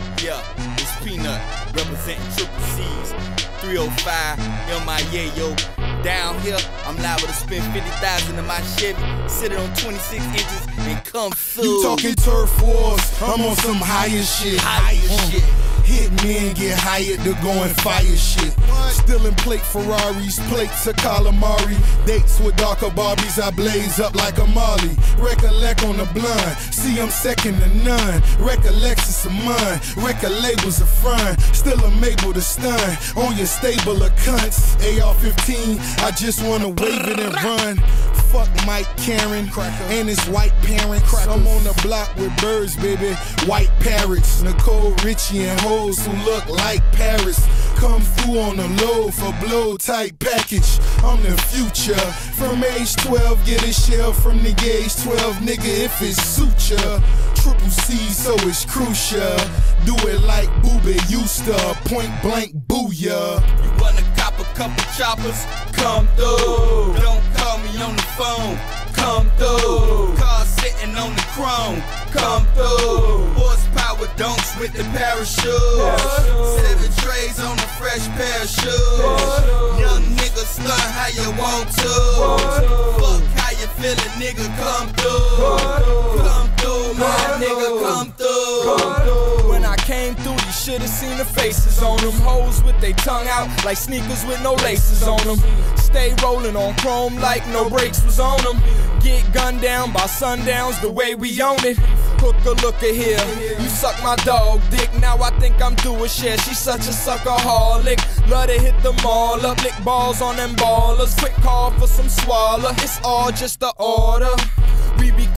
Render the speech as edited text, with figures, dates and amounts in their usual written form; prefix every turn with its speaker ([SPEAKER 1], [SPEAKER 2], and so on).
[SPEAKER 1] Yeah, it's Peanut, representing Triple C's, 305, MIA, yo. Down here, I'm liable to spend 50,000 in my Chevy, sitting on 26 inches and come through.
[SPEAKER 2] You talking turf wars, I'm on some higher shit. Hit men get hired to go and fire shit. Stealing plate Ferraris, plates of calamari. Dates with darker Barbies, I blaze up like a Molly. Recollect on the blind, see I'm second to none. Recollect is a mine, recollect was a front. Still I'm able to stun on your stable of cunts. AR-15, I just wanna wave it and run. Fuck Mike Karen and his white parents. I'm on the block with birds, baby, white parrots. Nicole Richie and hoes who look like Paris. Come through on the low for blow type package. I'm the future. From age 12, get a shell from the age 12, nigga, if it suit ya. Triple C, so it's crucial. Do it like Boobie used to, point blank booyah.
[SPEAKER 1] You wanna cop a couple choppers? Come through. Don't call me on the phone. Come through. Car sitting on the chrome. Come through. Horsepower donks with the parachute. 7 trays on a fresh pair of shoes. Young nigga stunt how you want to. Fuck how you feeling, nigga, come through. Come through, my nigga, come through. When I came through, you should've seen the faces on them. Hoes with they tongue out like sneakers with no laces on them. Stay rolling on chrome like no brakes was on them. Get gunned down by sundowns the way we own it. Hooker, look at here, you suck my dog dick. Now I think I'm doing shit. She's such a suckaholic. Love to hit them all up, lick balls on them ballers. Quick call for some swallow. It's all just a order. We be